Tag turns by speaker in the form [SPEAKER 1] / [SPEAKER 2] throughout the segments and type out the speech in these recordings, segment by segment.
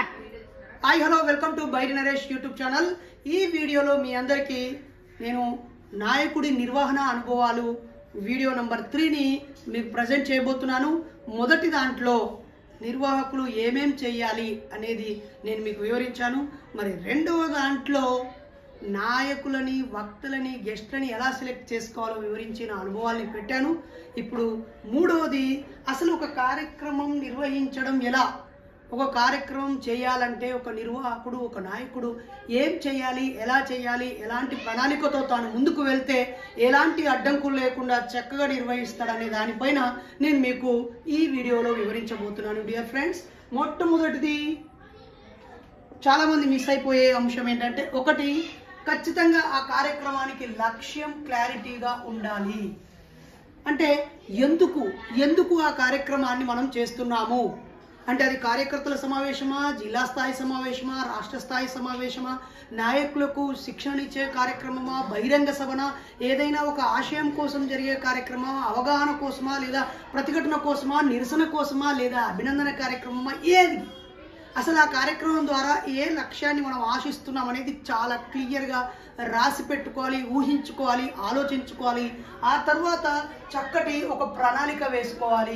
[SPEAKER 1] Start. Hi hello welcome to Bairi Naresh YouTube channel. ఈ వీడియోలో మీ అందరికీ నేను నాయకుడి నిర్వహణ అనుభవాలు వీడియో నంబర్ 3ని మీకు ప్రజెంట్ చేయబోతున్నాను. మొదటి దాంట్లో నిర్వాహకులు ఏమేం చేయాలి అనేది నేను మీకు వివరించాను. మరి రెండవ దాంట్లో నాయకులని, వక్తలని, గెస్ట్లని ఎలా సెలెక్ట్ చేసుకోవాలో వివరించిన అనుభవాల్ని పెట్టాను. ఇప్పుడు మూడవది, అసలు ఒక కార్యక్రమం నిర్వహించడం ఎలా, ఒక కార్యక్రమం చేయాలంటే ఒక నిర్వాహకుడు, ఒక నాయకుడు ఏం చేయాలి, ఎలా చేయాలి, ఎలాంటి ప్రణాళికతో తాను ముందుకు వెళ్తే ఎలాంటి అడ్డంకులు లేకుండా చక్కగా నిర్వహిస్తాడనే దానిపైన నేను మీకు ఈ వీడియోలో వివరించబోతున్నాను. డియర్ ఫ్రెండ్స్, మొట్టమొదటిది చాలామంది మిస్ అయిపోయే అంశం ఏంటంటే, ఒకటి, ఖచ్చితంగా ఆ కార్యక్రమానికి లక్ష్యం క్లారిటీగా ఉండాలి. అంటే ఎందుకు ఆ కార్యక్రమాన్ని మనం చేస్తున్నాము అంటే, అది కార్యకర్తల సమావేశమా, జిల్లా స్థాయి సమావేశమా, రాష్ట్ర స్థాయి సమావేశమా, నాయకులకు శిక్షణ ఇచ్చే కార్యక్రమమా, బహిరంగ సభనా, ఏదైనా ఒక ఆశయం కోసం జరిగే కార్యక్రమమా, అవగాహన కోసమా, లేదా ప్రతిఘటన కోసమా, నిరసన కోసమా, లేదా అభినందన కార్యక్రమమా, ఏది, అసలు ఆ కార్యక్రమం ద్వారా ఏ లక్ష్యాన్ని మనం ఆశిస్తున్నాం అనేది చాలా క్లియర్గా రాసి పెట్టుకోవాలి, ఊహించుకోవాలి, ఆలోచించుకోవాలి. ఆ తర్వాత చక్కటి ఒక ప్రణాళిక వేసుకోవాలి.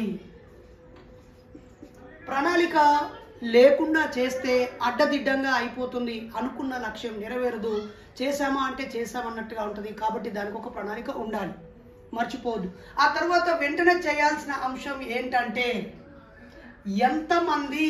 [SPEAKER 1] ప్రణాళిక లేకుండా చేస్తే అడ్డదిడ్డంగా అయిపోతుంది, అనుకున్న లక్ష్యం నెరవేరదు, చేశామా అంటే చేశామన్నట్టుగా ఉంటుంది. కాబట్టి దానికి ఒక ప్రణాళిక ఉండాలి, మర్చిపోవద్దు. ఆ తర్వాత వెంటనే చేయాల్సిన అంశం ఏంటంటే, ఎంతమంది,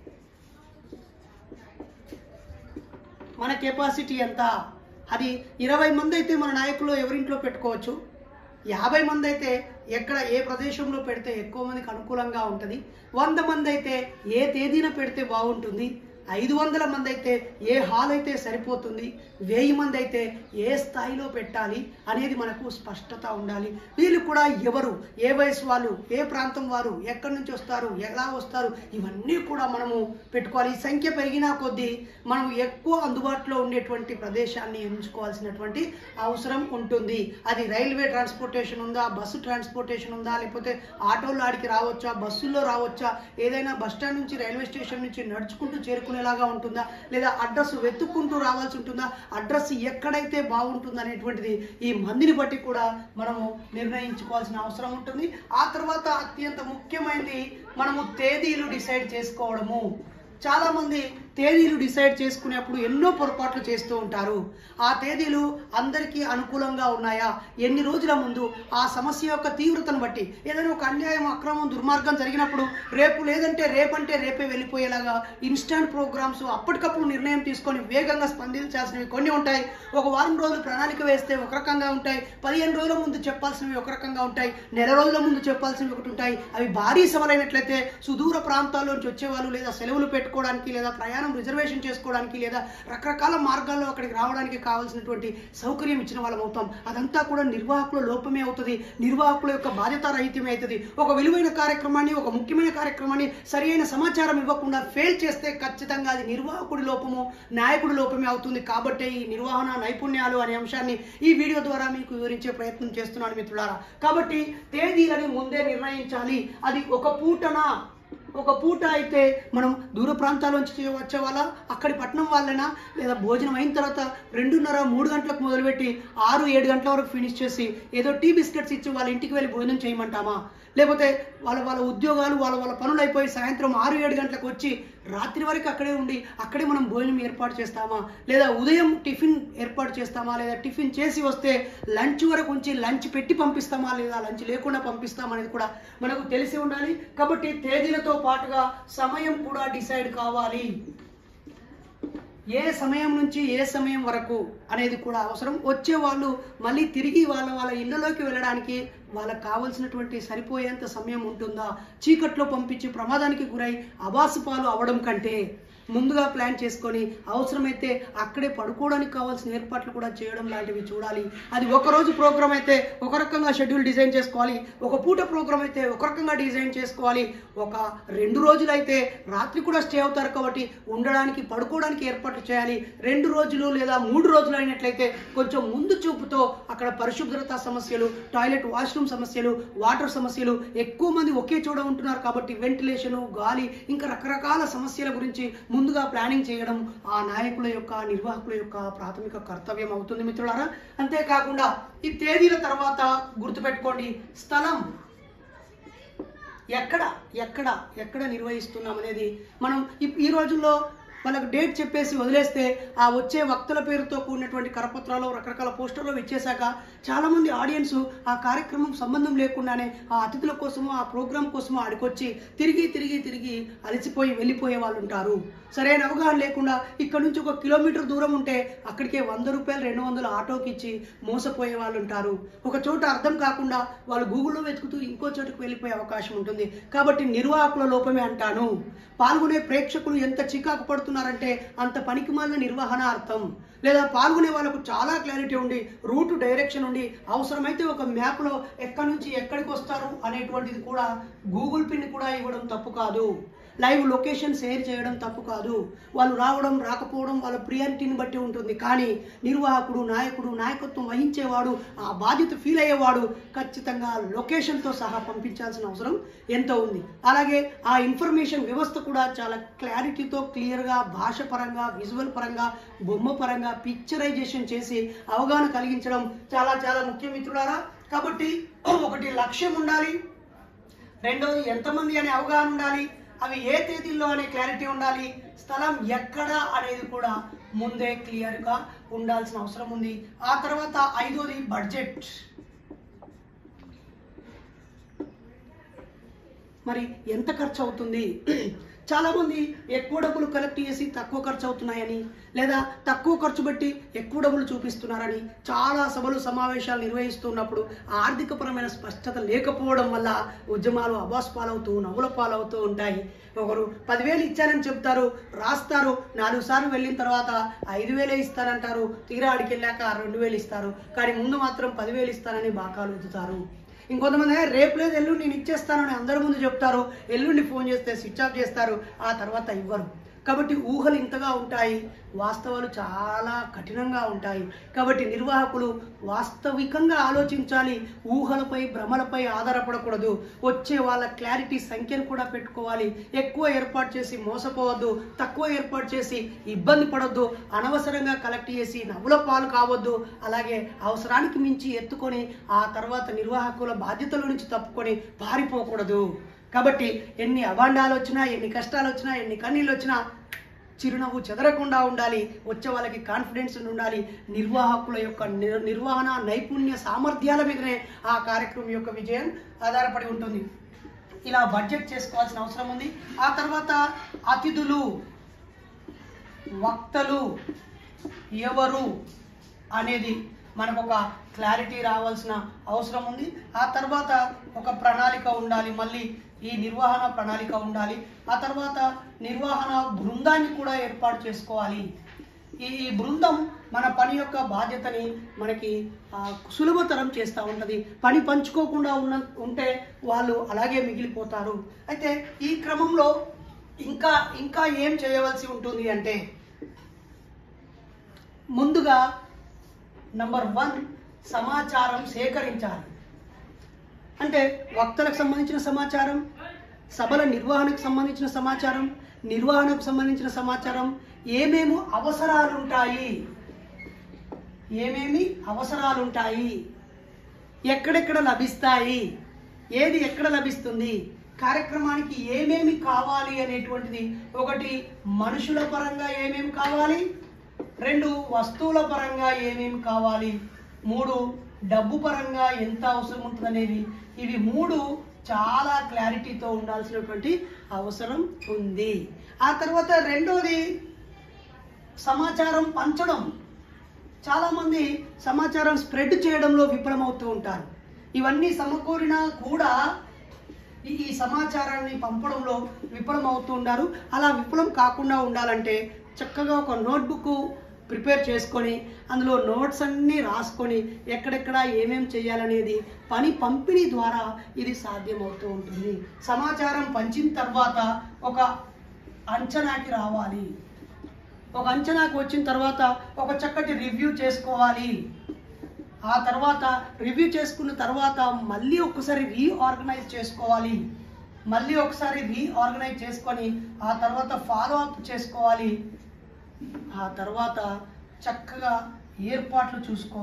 [SPEAKER 1] మన కెపాసిటీ ఎంత. అది 20 మంది అయితే మన నాయకులు ఎవరింట్లో పెట్టుకోవచ్చు, 50 మంది అయితే ఎక్కడ ఏ ప్రదేశంలో పెడితే ఎక్కువ మందికి అనుకూలంగా ఉంటుంది, 100 మంది అయితే ఏ తేదీన పెడితే బాగుంటుంది, 500 మంది అయితే ఏ హాల్ అయితే సరిపోతుంది, 1000 మంది అయితే ఏ స్థాయిలో పెట్టాలి అనేది మనకు స్పష్టత ఉండాలి. వీళ్ళు కూడా ఎవరు, ఏ వయసు వాళ్ళు, ఏ ప్రాంతం వారు, ఎక్కడి నుంచి వస్తారు, ఎలా వస్తారు, ఇవన్నీ కూడా మనము పెట్టుకోవాలి. ఈ సంఖ్య పెరిగినా కొద్దీ మనం ఎక్కువ అందుబాటులో ఉండేటువంటి ప్రదేశాన్ని ఎంచుకోవాల్సినటువంటి అవసరం ఉంటుంది. అది రైల్వే ట్రాన్స్పోర్టేషన్ ఉందా, బస్సు ట్రాన్స్పోర్టేషన్ ఉందా, లేకపోతే ఆటోలో ఆడికి రావచ్చా, బస్సుల్లో రావచ్చా, ఏదైనా బస్టాండ్ నుంచి రైల్వే స్టేషన్ నుంచి నడుచుకుంటూ చేరుకునేలాగా ఉంటుందా, లేదా అడ్రస్ వెతుక్కుంటూ రావాల్సి ఉంటుందా, అడ్రస్ ఎక్కడైతే బాగుంటుంది అనేటువంటిది ఈ మందిని బట్టి కూడా మనము నిర్ణయించుకోవాల్సిన అవసరం ఉంటుంది. ఆ తర్వాత అత్యంత ముఖ్యమైనది, మనము తేదీలు డిసైడ్ చేసుకోవడము. చాలామంది తేదీలు డిసైడ్ చేసుకునేప్పుడు ఎన్నో పొరపాట్లు చేస్తూ ఉంటారు. ఆ తేదీలు అందరికీ అనుకూలంగా ఉన్నాయా, ఎన్ని రోజుల ముందు, ఆ సమస్య యొక్క తీవ్రతను బట్టి, ఏదైనా ఒక అన్యాయం, అక్రమం, దుర్మార్గం జరిగినప్పుడు రేపు లేదంటే రేపంటే రేపే వెళ్ళిపోయేలాగా ఇన్స్టాంట్ ప్రోగ్రామ్స్, అప్పటికప్పుడు నిర్ణయం తీసుకొని వేగంగా స్పందించాల్సినవి కొన్ని ఉంటాయి. ఒక వారం రోజులు ప్రణాళిక వేస్తే ఒక రకంగా ఉంటాయి, 15 రోజుల ముందు చెప్పాల్సినవి ఒక రకంగా ఉంటాయి, నెల రోజుల ముందు చెప్పాల్సినవి ఒకటి ఉంటాయి. అవి భారీ సభలైనట్లయితే సుదూర ప్రాంతాల నుంచి వచ్చేవాళ్ళు, లేదా సెలవులు పెట్టుకోవడానికి, లేదా ప్రయాణం రిజర్వేషన్ చేసుకోవడానికి, లేదా రకరకాల మార్గాల్లో అక్కడికి రావడానికి కావాల్సినటువంటి సౌకర్యం ఇచ్చిన వాళ్ళం అవుతాం. అదంతా కూడా నిర్వాహకుల లోపమే అవుతుంది, నిర్వాహకుల యొక్క బాధ్యతారహిత్యమే అవుతుంది. ఒక విలువైన కార్యక్రమాన్ని, ఒక ముఖ్యమైన కార్యక్రమాన్ని సరైన సమాచారం ఇవ్వకుండా ఫెయిల్ చేస్తే ఖచ్చితంగా అది నిర్వాహకుడి లోపము, నాయకుడి లోపమే అవుతుంది. కాబట్టి ఈ నిర్వహణ నైపుణ్యాలు అనే అంశాన్ని ఈ వీడియో ద్వారా మీకు వివరించే ప్రయత్నం చేస్తున్నాను మిత్రులారా. కాబట్టి తేదీలని ముందే నిర్ణయించాలి. అది ఒక పూట అయితే మనం దూర ప్రాంతాల నుంచి వచ్చే వాళ్ళ, అక్కడి పట్టణం వాళ్ళైనా, లేదా భోజనం అయిన తర్వాత 2:30-3 గంటలకు మొదలుపెట్టి 6-7 గంటల వరకు ఫినిష్ చేసి ఏదో టీ బిస్కెట్స్ ఇచ్చి వాళ్ళ ఇంటికి వెళ్ళి భోజనం చేయమంటామా, లేకపోతే వాళ్ళ ఉద్యోగాలు, వాళ్ళ పనులు అయిపోయి సాయంత్రం 6-7 గంటలకు వచ్చి రాత్రి వరకు అక్కడే ఉండి అక్కడే మనం భోజనం ఏర్పాటు చేస్తామా, లేదా ఉదయం టిఫిన్ ఏర్పాటు చేస్తామా, లేదా టిఫిన్ చేసి వస్తే లంచ్ వరకు ఉంచి లంచ్ పెట్టి పంపిస్తామా, లేదా లంచ్ లేకుండా పంపిస్తామా అనేది కూడా మనకు తెలిసి ఉండాలి. కాబట్టి తేదీలతో పాటుగా సమయం కూడా డిసైడ్ కావాలి. ఏ సమయం నుంచి ఏ సమయం వరకు అనేది కూడా అవసరం. వచ్చేవాళ్ళు మళ్ళీ తిరిగి వాళ్ళ ఇళ్ళలోకి వెళ్ళడానికి వాళ్ళకి కావాల్సినటువంటి సరిపోయేంత సమయం ఉంటుందా, చీకట్లో పంపించి ప్రమాదానికి గురై అబాసుపాలు అవ్వడం కంటే ముందుగా ప్లాన్ చేసుకొని అవసరమైతే అక్కడే పడుకోవడానికి కావాల్సిన ఏర్పాట్లు కూడా చేయడం లాంటివి చూడాలి. అది ఒకరోజు ప్రోగ్రామ్ అయితే ఒక రకంగా షెడ్యూల్ డిజైన్ చేసుకోవాలి, ఒక పూట ప్రోగ్రామ్ అయితే ఒక రకంగా డిజైన్ చేసుకోవాలి, ఒక 2 రోజులు అయితే రాత్రి కూడా స్టే అవుతారు కాబట్టి ఉండడానికి, పడుకోవడానికి ఏర్పాట్లు చేయాలి. 2 రోజులు లేదా 3 రోజులు అయినట్లయితే కొంచెం ముందు చూపుతో అక్కడ పరిశుభ్రత సమస్యలు, టాయిలెట్ వాష్రూమ్ సమస్యలు, వాటర్ సమస్యలు, ఎక్కువ మంది ఒకే చోట ఉంటున్నారు కాబట్టి వెంటిలేషన్, గాలి, ఇంకా రకరకాల సమస్యల గురించి ముందుగా ప్లానింగ్ చేయడం ఆ నాయకుల యొక్క నిర్వాహకుల యొక్క ప్రాథమిక కర్తవ్యం అవుతుంది మిత్రులారా. అంతేకాకుండా ఈ తేదీల తర్వాత గుర్తుపెట్టుకోండి, స్థలం ఎక్కడ నిర్వహిస్తున్నాం అనేది మనం ఈ రోజుల్లో వాళ్ళకి డేట్ చెప్పేసి వదిలేస్తే ఆ వచ్చే వక్తల పేరుతో కూడినటువంటి కరపత్రాలు రకరకాల పోస్టర్లు ఇచ్చేశాక చాలామంది ఆడియన్స్ ఆ కార్యక్రమం సంబంధం లేకుండానే ఆ అతిథుల కోసమో ఆ ప్రోగ్రాం కోసమో ఆడికొచ్చి తిరిగి అలసిపోయి వెళ్ళిపోయే వాళ్ళు ఉంటారు. సరైన అవగాహన లేకుండా ఇక్కడ నుంచి 1 కిలోమీటర్ దూరం ఉంటే అక్కడికే 100 రూపాయలు 200 ఆటోకి ఇచ్చి మోసపోయే వాళ్ళు ఉంటారు. ఒక చోట అర్థం కాకుండా వాళ్ళు గూగుల్లో వెతుకుతూ ఇంకో చోటుకు వెళ్ళిపోయే అవకాశం ఉంటుంది. కాబట్టి నిర్వాహకుల లోపమే అంటాను. పాల్గొనే ప్రేక్షకులు ఎంత చికాకు పడుతున్నారంటే అంత పనికిమాలిన నిర్వహణ అర్థం. లేదా పాల్గొనే వాళ్ళకు చాలా క్లారిటీ ఉండి రూట్ డైరెక్షన్ ఉండి అవసరమైతే ఒక మ్యాప్లో ఎక్కడి నుంచి ఎక్కడికి వస్తారు అనేటువంటిది కూడా గూగుల్ పిన్ కూడా ఇవ్వడం తప్పు కాదు. లైవ్ లొకేషన్ షేర్ చేయడం తప్పు కాదు. వాళ్ళు రావడం రాకపోవడం వాళ్ళ ప్రియారిటీని బట్టి ఉంటుంది. కానీ నిర్వాహకుడు నాయకుడు నాయకత్వం వహించేవాడు ఆ బాధ్యత ఫీల్ అయ్యేవాడు ఖచ్చితంగా లొకేషన్తో సహా పంపించాల్సిన అవసరం ఎంతో ఉంది. అలాగే ఆ ఇన్ఫర్మేషన్ వ్యవస్థ కూడా చాలా క్లారిటీతో క్లియర్గా భాష పరంగా విజువల్ పరంగా బొమ్మ పరంగా పిక్చరైజేషన్ చేసి అవగాహన కలిగించడం చాలా చాలా ముఖ్యం మిత్రులారా. కాబట్టి ఒకటి లక్ష్యం ఉండాలి, రెండోది ఎంతమంది అనే అవగాహన ఉండాలి, అవి ఏ తేదీల్లో అనే క్లారిటీ ఉండాలి, స్థలం ఎక్కడ అనేది కూడా ముందే క్లియర్గా ఉండాల్సిన అవసరం ఉంది. ఆ తర్వాత 5వది బడ్జెట్. మరి ఎంత ఖర్చు అవుతుంది? చాలామంది ఎక్కువ డబ్బులు కలెక్ట్ చేసి తక్కువ ఖర్చు అవుతున్నాయని లేదా తక్కువ ఖర్చు పెట్టి ఎక్కువ డబ్బులు చూపిస్తున్నారని చాలా సభలు సమావేశాలు నిర్వహిస్తున్నప్పుడు ఆర్థికపరమైన స్పష్టత లేకపోవడం వల్ల ఉద్యమాలు అబాస్ పాలవుతూ నవ్వుల పాలవుతూ ఉంటాయి. ఒకరు 10,000 ఇచ్చారని చెప్తారు, రాస్తారు, 4 సార్లు వెళ్ళిన తర్వాత 5,000 ఇస్తారంటారు, తీరా ఆడికి వెళ్ళాక 2,000 ఇస్తారు. కానీ ముందు మాత్రం 10,000 ఇస్తారని బాకాలు ఎత్తుతారు. ఇంకొంతమంది రేపు లేదు ఎల్లుండి నేను ఇచ్చేస్తానని అందరి ముందు చెప్తారు, ఎల్లుండి ఫోన్ చేస్తే స్విచ్ ఆఫ్ చేస్తారు, ఆ తర్వాత ఇవ్వరు. కాబట్టి ఊహలు ఇంతగా ఉంటాయి, వాస్తవాలు చాలా కఠినంగా ఉంటాయి. కాబట్టి నిర్వాహకులు వాస్తవికంగా ఆలోచించాలి, ఊహలపై భ్రమలపై ఆధారపడకూడదు. వచ్చే వాళ్ళ క్లారిటీ సంఖ్యను కూడా పెట్టుకోవాలి. ఎక్కువ ఏర్పాటు చేసి మోసపోవద్దు, తక్కువ ఏర్పాటు చేసి ఇబ్బంది పడొద్దు, అనవసరంగా కలెక్ట్ చేసి నవ్వుల పాలు కావద్దు. అలాగే అవసరానికి మించి ఎత్తుకొని ఆ తర్వాత నిర్వాహకుల బాధ్యతల నుంచి తప్పుకొని పారిపోకూడదు. కాబట్టి ఎన్ని అవాండాలు వచ్చినా ఎన్ని కష్టాలు వచ్చినా ఎన్ని కన్నీళ్ళు వచ్చినా చిరునవ్వు చెదరకుండా ఉండాలి. వచ్చే వాళ్ళకి కాన్ఫిడెన్స్ ఉండాలి. నిర్వాహకుల యొక్క నిర్వహణ నైపుణ్య సామర్థ్యాల మీదనే ఆ కార్యక్రమం యొక్క విజయం ఆధారపడి ఉంటుంది. ఇలా బడ్జెట్ చేసుకోవాల్సిన అవసరం ఉంది. ఆ తర్వాత అతిథులు వక్తలు ఎవరు అనేది మనకు ఒక క్లారిటీ రావాల్సిన అవసరం ఉంది. ఆ తర్వాత ఒక ప్రణాళిక ఉండాలి, మళ్ళీ ఈ నిర్వహణ ప్రణాళిక ఉండాలి. ఆ తర్వాత నిర్వహణ బృందాన్ని కూడా ఏర్పాటు చేసుకోవాలి. ఈ బృందం మన పని యొక్క బాధ్యతని మనకి సులభతరం చేస్తూ ఉంటుంది. పని పంచుకోకుండా ఉంటే వాళ్ళు అలాగే మిగిలిపోతారు. అయితే ఈ క్రమంలో ఇంకా ఏం చేయవలసి ఉంటుంది అంటే ముందుగా నంబర్ 1 సమాచారం సేకరించాలి. అంటే వక్తలకు సంబంధించిన సమాచారం, సభల నిర్వహణకు సంబంధించిన సమాచారం, నిర్వహణకు సంబంధించిన సమాచారం, ఏమేమి అవసరాలుంటాయి, ఎక్కడెక్కడ లభిస్తాయి, ఏది ఎక్కడ లభిస్తుంది, కార్యక్రమానికి ఏమేమి కావాలి అనేటువంటిది. 1 మనుషుల పరంగా ఏమేమి కావాలి, 2 వస్తువుల పరంగా ఏమేమి కావాలి, 3 డబ్బు పరంగా ఎంత అవసరం ఉంటుంది అనేది. ఇవి 3 చాలా క్లారిటీతో ఉండాల్సినటువంటి అవసరం ఉంది. ఆ తర్వాత 2వది సమాచారం పంచడం. చాలామంది సమాచారం స్ప్రెడ్ చేయడంలో విఫలమవుతూ ఉంటారు. ఇవన్నీ సమకూరినా కూడా ఈ సమాచారాన్ని పంపడంలో విఫలమవుతూ ఉంటారు. అలా విఫలం కాకుండా ఉండాలంటే చక్కగా ఒక నోట్బుక్ ప్రిపేర్ చేసుకొని అందులో నోట్స్ అన్నీ రాసుకొని ఎక్కడెక్కడ ఏమేం చేయాలనేది పని పంపిణీ ద్వారా ఇది సాధ్యమవుతూ ఉంటుంది. సమాచారం పంచిన తర్వాత ఒక అంచనాకి రావాలి. ఒక అంచనాకు వచ్చిన తర్వాత ఒక చక్కటి రివ్యూ చేసుకోవాలి. ఆ తర్వాత రివ్యూ చేసుకున్న తర్వాత మళ్ళీ ఒకసారి రీఆర్గనైజ్ చేసుకోవాలి. మళ్ళీ ఒకసారి రీఆర్గనైజ్ చేసుకొని ఆ తర్వాత ఫాలో అప్ చేసుకోవాలి. ఆ తర్వాత చక్కగా ఏర్పాట్లు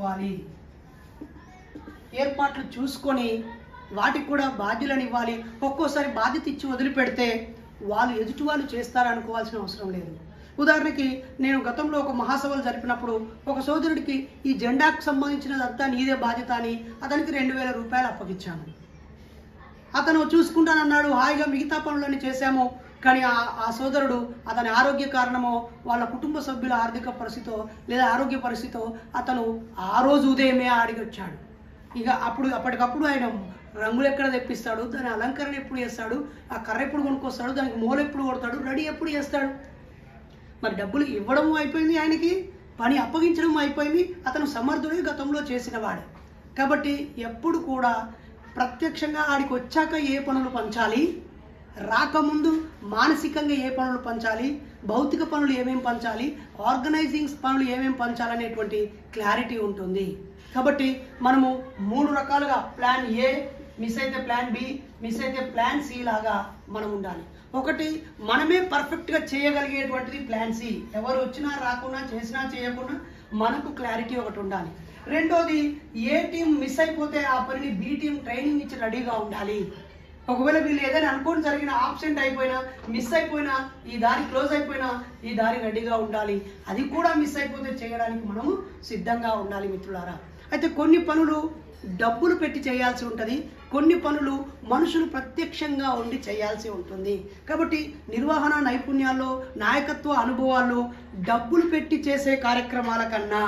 [SPEAKER 1] చూసుకొని వాటికి కూడా బాధ్యులను ఇవ్వాలి. ఒక్కోసారి బాధ్యత ఇచ్చి వదిలిపెడితే వాళ్ళు ఎదుటి వాళ్ళు చేస్తారనుకోవాల్సిన అవసరం లేదు. ఉదాహరణకి నేను గతంలో ఒక మహాసభలు జరిపినప్పుడు ఒక సోదరుడికి ఈ జెండాకు సంబంధించినదంతా నీదే బాధ్యత అని అతనికి 2000 రూపాయలు అప్పగించాను. అతను చూసుకుంటానన్నాడు, హాయిగా మిగతా పనులన్నీ చేశాము. కానీ ఆ సోదరుడు అతని ఆరోగ్య కారణమో వాళ్ళ కుటుంబ సభ్యుల ఆర్థిక పరిస్థితో లేదా ఆరోగ్య పరిస్థితో అతను ఆ రోజు ఉదయమే అడిగి వచ్చాడు. ఇక అప్పటికప్పుడు ఆయన రంగులు ఎక్కడ తెప్పిస్తాడు, దాని అలంకరణ ఎప్పుడు చేస్తాడు, ఆ కర్ర ఎప్పుడు కొనుక్కొస్తాడు, దానికి మూల ఎప్పుడు కొడతాడు, రెడీ ఎప్పుడు చేస్తాడు. మరి డబ్బులు ఇవ్వడం అయిపోయింది, ఆయనకి పని అప్పగించడం అయిపోయింది. అతను సమర్థుడే, గతంలో చేసినవాడు. కాబట్టి ఎప్పుడు కూడా ప్రత్యక్షంగా ఆడికి వచ్చాక ఏ పనులు పంచాలి, రాకముందు మానసికంగా ఏ పనులు పంచాలి, భౌతిక పనులు ఏమేమి పంచాలి, ఆర్గనైజింగ్ పనులు ఏమేమి పంచాలనేటువంటి క్లారిటీ ఉంటుంది. కాబట్టి మనము 3 రకాలుగా ప్లాన్ ఏ మిస్ అయితే ప్లాన్ బి, మిస్ అయితే ప్లాన్ సి లాగా మనం ఉండాలి. ఒకటి మనమే పర్ఫెక్ట్గా చేయగలిగేటువంటిది ప్లాన్ సి. ఎవరు వచ్చినా రాకున్నా చేసినా చేయకున్నా మనకు క్లారిటీ ఒకటి ఉండాలి. రెండోది ఏ టీం మిస్ అయిపోతే ఆ పనిని బి టీం ట్రైనింగ్ ఇచ్చి రెడీగా ఉండాలి. ఒకవేళ వీళ్ళు ఏదైనా అనుకోని జరిగిన ఆబ్సెంట్ అయిపోయినా, మిస్ అయిపోయినా, ఈ దారి క్లోజ్ అయిపోయినా ఈ దారి రెడీగా ఉండాలి. అది కూడా మిస్ అయిపోతే చేయడానికి మనము సిద్ధంగా ఉండాలి మిత్రులారా. అయితే కొన్ని పనులు డబ్బులు పెట్టి చేయాల్సి ఉంటుంది, కొన్ని పనులు మనుషులు ప్రత్యక్షంగా ఉండి చేయాల్సి ఉంటుంది. కాబట్టి నిర్వహణ నైపుణ్యాల్లో, నాయకత్వ అనుభవాల్లో డబ్బులు పెట్టి చేసే కార్యక్రమాల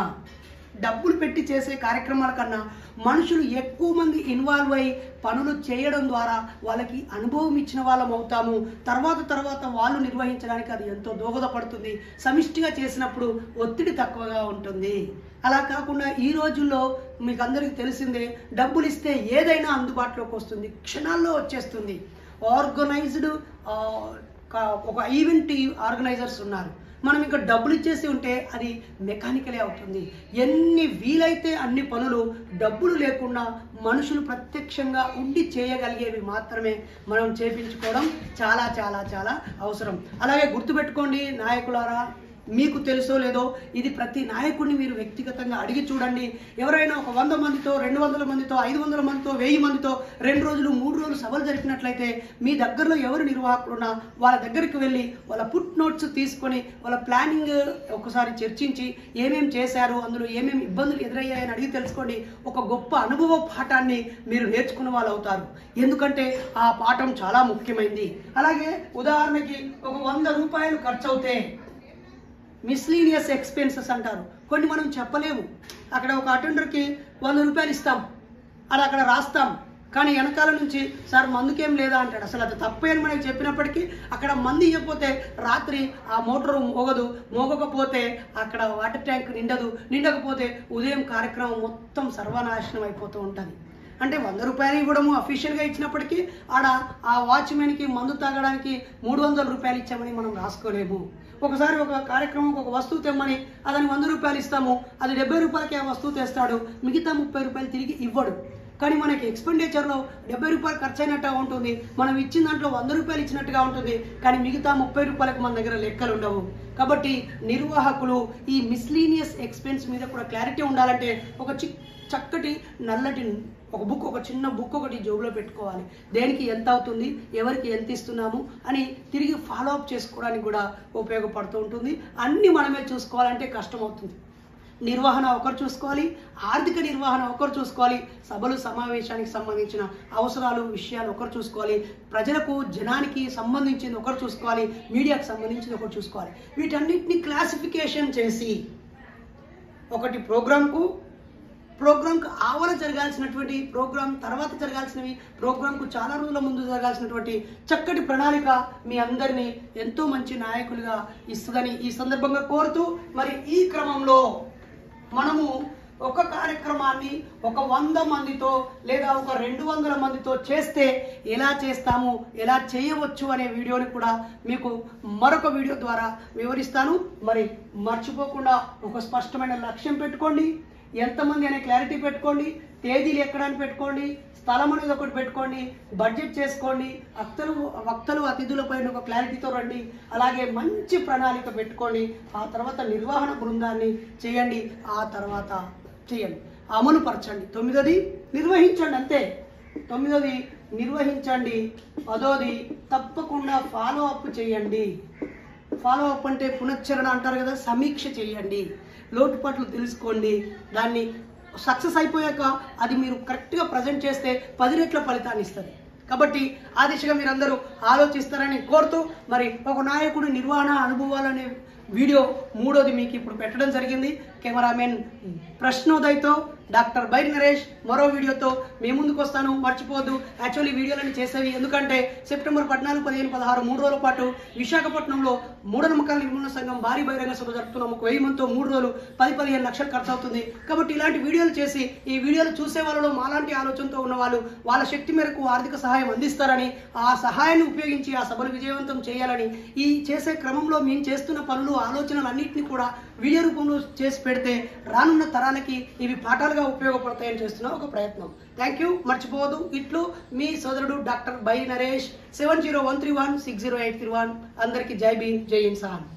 [SPEAKER 1] కన్నా మనుషులు ఎక్కువ మంది ఇన్వాల్వ్ అయ్యి పనులు చేయడం ద్వారా వాళ్ళకి అనుభవం ఇచ్చిన వాళ్ళం అవుతాము. తర్వాత వాళ్ళు నిర్వహించడానికి అది ఎంతో దోహదపడుతుంది. సమిష్టిగా చేసినప్పుడు ఒత్తిడి తక్కువగా ఉంటుంది. అలా కాకుండా ఈ రోజుల్లో మీకు అందరికీ తెలిసిందే, డబ్బులు ఇస్తే ఏదైనా అందుబాటులోకి వస్తుంది, క్షణాల్లో వచ్చేస్తుంది. ఆర్గనైజ్డ్ ఒక ఈవెంట్ ఆర్గనైజర్స్ ఉన్నారు. మనం ఇంకా డబ్బులు ఇచ్చేసి ఉంటే అది మెకానికలే అవుతుంది. ఎన్ని వీలైతే అన్ని పనులు డబ్బులు లేకుండా మనుషులు ప్రత్యక్షంగా ఉండి చేయగలిగేవి మాత్రమే మనం చేపించుకోవడం చాలా చాలా చాలా అవసరం. అలాగే గుర్తుపెట్టుకోండి నాయకులారా, మీకు తెలుసో లేదో ఇది ప్రతి నాయకుడిని మీరు వ్యక్తిగతంగా అడిగి చూడండి. ఎవరైనా ఒక 100 మందితో, 200 మందితో, 500 మందితో, 1000 మందితో 2 రోజులు 3 రోజులు సభలు జరిపినట్లయితే మీ దగ్గరలో ఎవరు నిర్వాహకులున్నా వాళ్ళ దగ్గరికి వెళ్ళి వాళ్ళ పుట్ నోట్స్ తీసుకొని వాళ్ళ ప్లానింగ్ ఒకసారి చర్చించి ఏమేమి చేశారు, అందులో ఏమేమి ఇబ్బందులు ఎదురయ్యాయని అడిగి తెలుసుకోండి. ఒక గొప్ప అనుభవ పాఠాన్ని మీరు నేర్చుకున్న వాళ్ళు అవుతారు. ఎందుకంటే ఆ పాఠం చాలా ముఖ్యమైనది. అలాగే ఉదాహరణకి ఒక 100 రూపాయలు ఖర్చు అవుతే మిస్లీనియస్ ఎక్స్పెన్సెస్ అంటారు. కొన్ని మనం చెప్పలేము. అక్కడ ఒక అటెండర్కి 100 రూపాయలు ఇస్తాం, అది అక్కడ రాస్తాం. కానీ వెనకాల నుంచి సార్ మందుకేం లేదా అంటాడు. అసలు అది తప్పే అని మనకి చెప్పినప్పటికీ అక్కడ మందు ఇవ్వకపోతే రాత్రి ఆ మోటారు మోగకపోతే అక్కడ వాటర్ ట్యాంక్ నిండకపోతే ఉదయం కార్యక్రమం మొత్తం సర్వనాశనం అయిపోతూ ఉంటుంది. అంటే 100 రూపాయలు ఇవ్వడము అఫీషియల్గా ఇచ్చినప్పటికీ ఆడ ఆ వాచ్మెన్కి మందు తాగడానికి 300 రూపాయలు ఇచ్చామని మనం రాసుకోలేము. ఒకసారి ఒక కార్యక్రమం ఒక వస్తువు తెమ్మని అతనికి 100 రూపాయలు ఇస్తాము, అది 70 రూపాయలకి ఆ వస్తువు తెస్తాడు, మిగతా 30 రూపాయలు తిరిగి ఇవ్వడు. కానీ మనకి ఎక్స్పెండిచర్లో 70 రూపాయలు ఖర్చు అయినట్టుగా ఉంటుంది, మనం ఇచ్చిన దాంట్లో 100 రూపాయలు ఇచ్చినట్టుగా ఉంటుంది, కానీ మిగతా 30 రూపాయలకు మన దగ్గర లెక్కలు ఉండవు. కాబట్టి నిర్వాహకులు ఈ మిస్లీనియస్ ఎక్స్పెన్స్ మీద కూడా క్లారిటీ ఉండాలంటే ఒక చక్కటి నల్లటి ఒక చిన్న బుక్ ఒకటి జోబులో పెట్టుకోవాలి. దేనికి ఎంత అవుతుంది, ఎవరికి ఎంత ఇస్తున్నాము అని తిరిగి ఫాలో అప్ చేసుకోవడానికి కూడా ఉపయోగపడుతూ ఉంటుంది. అన్నీ మనమే చూసుకోవాలంటే కష్టం అవుతుంది. నిర్వహణ ఒకరు చూసుకోవాలి, ఆర్థిక నిర్వహణ ఒకరు చూసుకోవాలి, సభలు సమావేశానికి సంబంధించిన అవసరాలు విషయాలు ఒకరు చూసుకోవాలి, ప్రజలకు జనానికి సంబంధించింది ఒకరు చూసుకోవాలి, మీడియాకు సంబంధించింది ఒకరు చూసుకోవాలి. వీటన్నిటిని క్లాసిఫికేషన్ చేసి ఒకటి ప్రోగ్రామ్కు ఆవల జరగాల్సినటువంటి ప్రోగ్రామ్, తర్వాత జరగాల్సినవి, ప్రోగ్రామ్కు చాలా రోజుల ముందు జరగాల్సినటువంటి చక్కటి ప్రణాళిక మీ అందరినీ ఎంతో మంచి నాయకులుగా ఇస్తుందని ఈ సందర్భంగా కోరుతూ, మరి ఈ క్రమంలో మనము ఒక కార్యక్రమాన్ని ఒక 100 మందితో లేదా ఒక 200 మందితో చేస్తే ఎలా చేస్తాము, ఎలా చేయవచ్చు అనే వీడియోని కూడా మీకు మరొక వీడియో ద్వారా వివరిస్తాను. మరి మర్చిపోకుండా ఒక స్పష్టమైన లక్ష్యం పెట్టుకోండి. ఎంతమంది అనే క్లారిటీ పెట్టుకోండి, తేదీలు ఎక్కడానికి పెట్టుకోండి, స్థలం అనేది ఒకటి పెట్టుకోండి, బడ్జెట్ చేసుకోండి, వక్తలు అతిథులపైన ఒక క్లారిటీతో రండి. అలాగే మంచి ప్రణాళిక పెట్టుకోండి. ఆ తర్వాత నిర్వహణ బృందాన్ని చేయండి. ఆ తర్వాత చేయండి, అమలు పరచండి. 9ది నిర్వహించండి, అంతే. 9ది నిర్వహించండి. 10ది తప్పకుండా ఫాలో అప్ చేయండి. ఫాలో అప్ అంటే పునశ్చరణ అంటారు కదా, సమీక్ష చేయండి, లోటుపాట్లు తెలుసుకోండి. దాన్ని సక్సెస్ అయిపోయాక అది మీరు కరెక్ట్గా ప్రజెంట్ చేస్తే 10 రెట్ల ఫలితాన్ని ఇస్తుంది. కాబట్టి ఆ దిశగా మీరందరూ ఆలోచిస్తారని కోరుతూ, మరి ఒక నాయకుడి నిర్వహణ అనుభవాలనే వీడియో 3వది మీకు ఇప్పుడు పెట్టడం జరిగింది. కెమెరామెన్ ప్రశ్నోదయ్తో డాక్టర్ బైరి నరేష్ మరో వీడియోతో మీ ముందుకు వస్తాను. మర్చిపోవద్దు, యాక్చువల్లీ వీడియోలను చేసేవి ఎందుకంటే సెప్టెంబర్ 14, 15, 16 3 రోజుల పాటు విశాఖపట్నంలో మూఢనమ్మకాల నిర్మూలన సంఘం భారీ బహిరంగ సభ జరుపుతున్నాము. 1000 మందితో 3 రోజులు 10-15 లక్షలు ఖర్చు అవుతుంది. కాబట్టి ఇలాంటి వీడియోలు చేసి ఈ వీడియోలు చూసే వాళ్ళలో మాలాంటి ఆలోచనతో ఉన్న వాళ్ళు వాళ్ళ శక్తి మేరకు ఆర్థిక సహాయం అందిస్తారని, ఆ సహాయాన్ని ఉపయోగించి ఆ సభను విజయవంతం చేయాలని, ఈ చేసే క్రమంలో మేము చేస్తున్న పనులు ఆలోచనలు అన్నింటినీ కూడా వీడియో రూపంలో చేసి పెడితే రానున్న తరాలకి ఇవి పాఠాలుగా ఉపయోగపడతాయని చేస్తున్న ఒక ప్రయత్నం. Thank you. మర్చిపోవద్దు, ఇట్లు మీ సోదరుడు డాక్టర్ బైరి నరేష్. 7013160831. అందరికీ జై భీమ్, జై ఇన్సాన్.